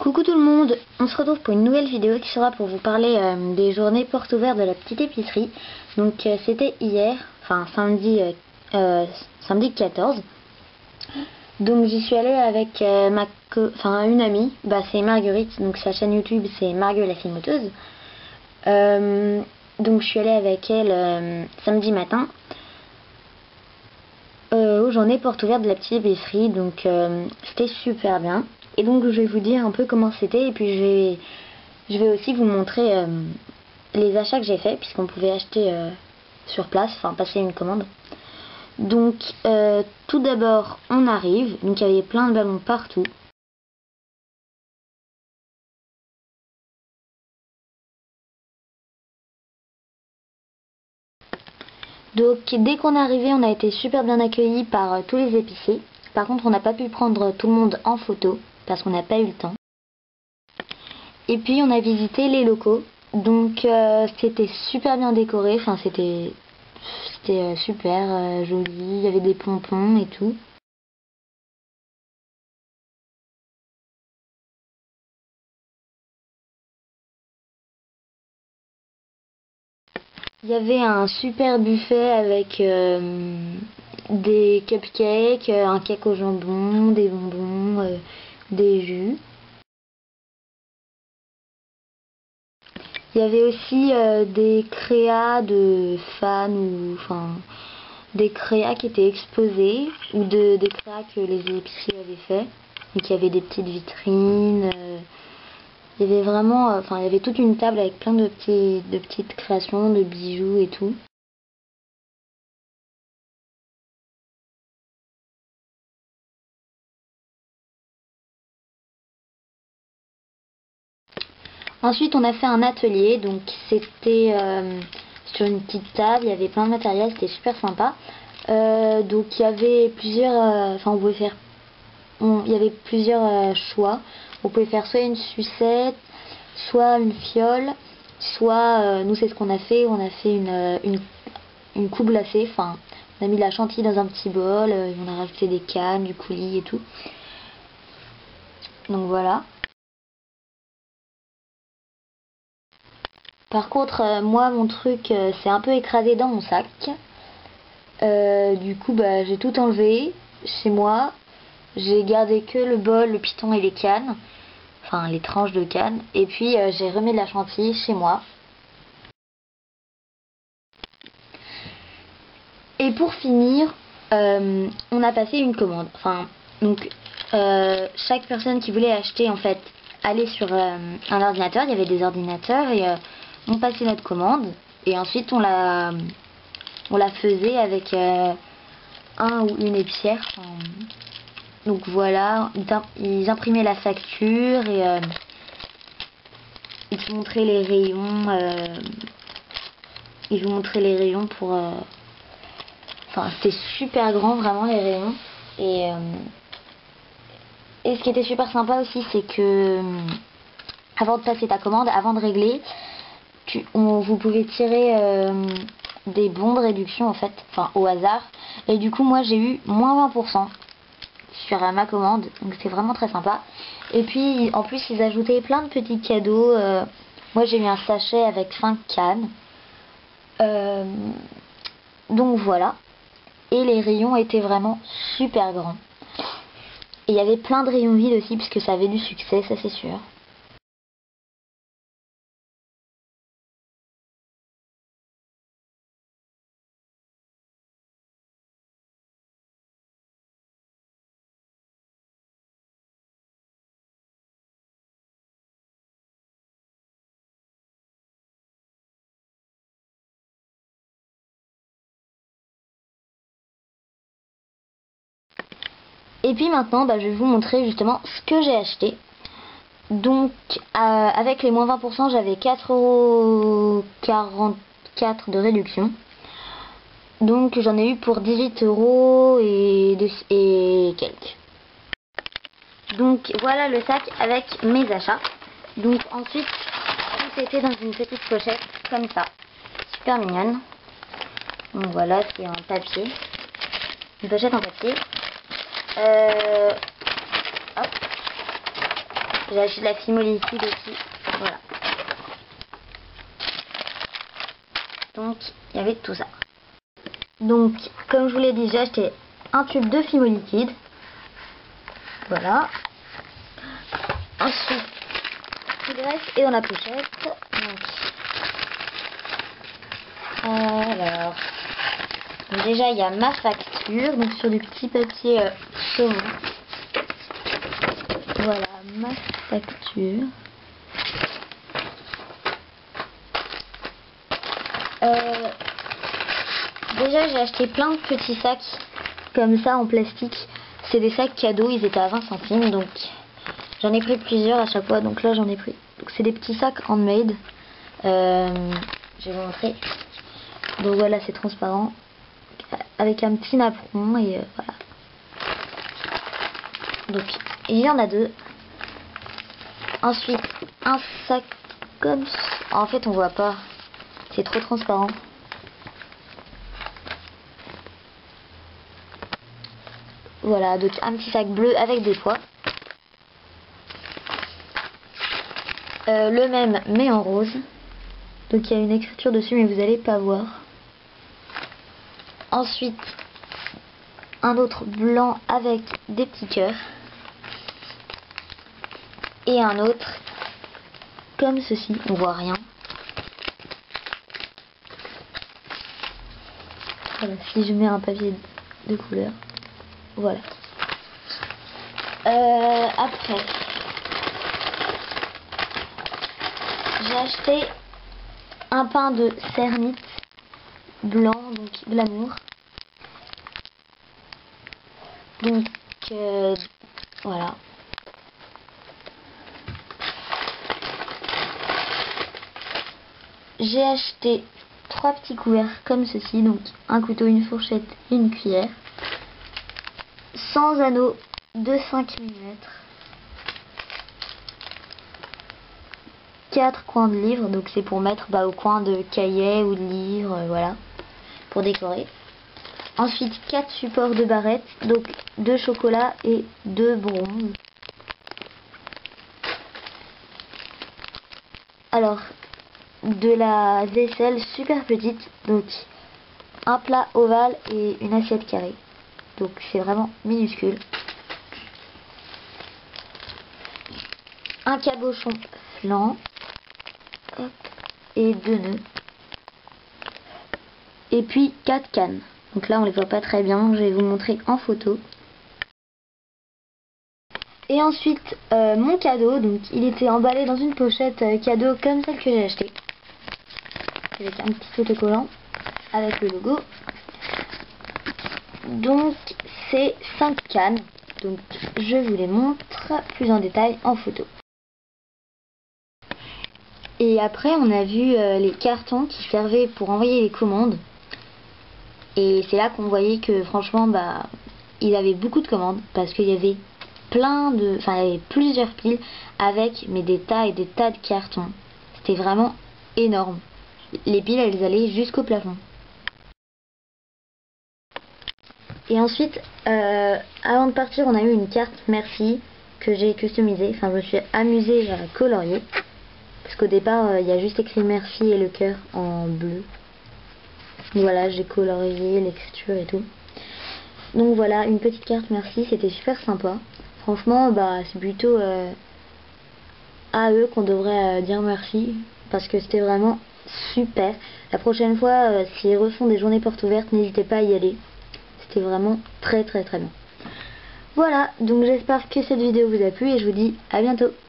Coucou tout le monde, on se retrouve pour une nouvelle vidéo qui sera pour vous parler des journées portes ouvertes de la petite épicerie. Donc c'était hier, enfin samedi 14. Donc j'y suis allée avec une amie, c'est Marguerite, donc sa chaîne YouTube c'est Margue la filmoteuse. Donc je suis allée avec elle samedi matin aux journées portes ouvertes de la petite épicerie, donc c'était super bien. Et donc je vais vous dire un peu comment c'était, et puis je vais aussi vous montrer les achats que j'ai fait, puisqu'on pouvait acheter sur place, enfin passer une commande. Donc tout d'abord on arrive, donc il y avait plein de ballons partout. Donc dès qu'on est arrivé, on a été super bien accueillis par tous les épiciers. Par contre on n'a pas pu prendre tout le monde en photo parce qu'on n'a pas eu le temps. Et puis on a visité les locaux. Donc c'était super bien décoré, enfin c'était super joli, il y avait des pompons et tout. Il y avait un super buffet avec des cupcakes, un cake au jambon, des bonbons, des jus. Il y avait aussi des créas de fans ou des créas qui étaient exposés ou des créas que les épiciers avaient fait. Donc il y avait des petites vitrines. Il y avait vraiment, il y avait toute une table avec plein de petites créations, de bijoux et tout. Ensuite, on a fait un atelier, donc c'était sur une petite table, il y avait plein de matériel, c'était super sympa. Donc il y avait plusieurs, on pouvait faire, il y avait plusieurs choix. On pouvait faire soit une sucette, soit une fiole, soit, nous c'est ce qu'on a fait, on a fait une coupe glacée, on a mis de la chantilly dans un petit bol, on a rajouté des cannes, du coulis et tout. Donc voilà. Par contre, moi, mon truc, c'est un peu écrasé dans mon sac. Du coup, j'ai tout enlevé chez moi. J'ai gardé que le bol, le piton et les cannes. Enfin, les tranches de cannes. Et puis, j'ai remis de la chantilly chez moi. Et pour finir, on a passé une commande. Chaque personne qui voulait acheter, en fait, allait sur un ordinateur. Il y avait des ordinateurs et on passait notre commande. Et ensuite, on la faisait avec un ou une épicière. Donc voilà, ils imprimaient la facture et ils vous montraient les rayons. Ils vous montraient les rayons pour. C'était super grand vraiment les rayons. Et ce qui était super sympa aussi, c'est que avant de passer ta commande, avant de régler, vous pouvez tirer des bons de réduction en fait, au hasard. Et du coup, moi j'ai eu moins 20% sur ma commande, donc c'est vraiment très sympa. Et puis en plus, ils ajoutaient plein de petits cadeaux. Moi j'ai eu un sachet avec 5 cannes. Donc voilà. Et les rayons étaient vraiment super grands. Et il y avait plein de rayons vides aussi, puisque ça avait du succès, ça c'est sûr. Et puis maintenant, je vais vous montrer justement ce que j'ai acheté. Donc, avec les moins 20%, j'avais 4,44 € de réduction. Donc, j'en ai eu pour 18 € et quelques. Donc, voilà le sac avec mes achats. Donc, ensuite, tout était dans une petite pochette comme ça. Super mignonne. Donc, voilà, c'est en papier. Une pochette en papier. Hop. J'ai acheté de la Fimo liquide aussi. Voilà. Donc, il y avait tout ça. Donc, comme je vous l'ai dit, j'ai acheté un tube de Fimo liquide. Voilà. Ensuite, tout le reste est dans la pochette. Donc, alors, donc déjà, il y a ma facture. Donc, sur du petit papier saumon. Voilà, ma facture. Déjà, j'ai acheté plein de petits sacs comme ça en plastique. C'est des sacs cadeaux, ils étaient à 20 centimes. Donc, j'en ai pris plusieurs à chaque fois. Donc là, j'en ai pris. Donc, c'est des petits sacs handmade. Je vais vous montrer. Donc voilà, c'est transparent. Avec un petit napperon et voilà. Donc, il y en a 2. Ensuite, un sac comme ça. En fait, on voit pas. C'est trop transparent. Voilà, donc un petit sac bleu avec des pois. Le même, mais en rose. Donc il y a une écriture dessus, mais vous n'allez pas voir. Ensuite, un autre blanc avec des petits cœurs. Et un autre comme ceci, on voit rien. Voilà, si je mets un papier de couleur. Voilà. Après, j'ai acheté un pain de Cernit blanc, donc Glamour. Donc, voilà. J'ai acheté 3 petits couverts comme ceci, donc un couteau, une fourchette et une cuillère. Sans anneau de 5 mm. 4 coins de livres, donc c'est pour mettre au coin de cahiers ou de livres, voilà, pour décorer. Ensuite 4 supports de barrettes, donc 2 chocolat et 2 bronzes. Alors, de la vaisselle super petite, donc un plat ovale et une assiette carrée. Donc c'est vraiment minuscule. Un cabochon flanc. Hop, et 2 nœuds. Et puis 4 cannes. Donc là on les voit pas très bien, je vais vous montrer en photo. Et ensuite mon cadeau, donc il était emballé dans une pochette cadeau comme celle que j'ai achetée. Avec un petit autocollant avec le logo. Donc c'est 5 cannes. Donc je vous les montre plus en détail en photo. Et après on a vu les cartons qui servaient pour envoyer les commandes. Et c'est là qu'on voyait que franchement ils avaient beaucoup de commandes. Parce qu'il y avait il y avait plusieurs piles avec des tas et des tas de cartons. C'était vraiment énorme. Les piles elles allaient jusqu'au plafond. Et ensuite, avant de partir, on a eu une carte merci que j'ai customisée. Enfin, je me suis amusée à colorier. Parce qu'au départ, il y a juste écrit merci et le cœur en bleu. Donc voilà, j'ai colorié l'écriture et tout. Donc voilà, une petite carte merci, c'était super sympa. Franchement, c'est plutôt à eux qu'on devrait dire merci. Parce que c'était vraiment super. La prochaine fois, s'ils refont des journées portes ouvertes, n'hésitez pas à y aller. C'était vraiment très bien. Voilà, donc j'espère que cette vidéo vous a plu et je vous dis à bientôt.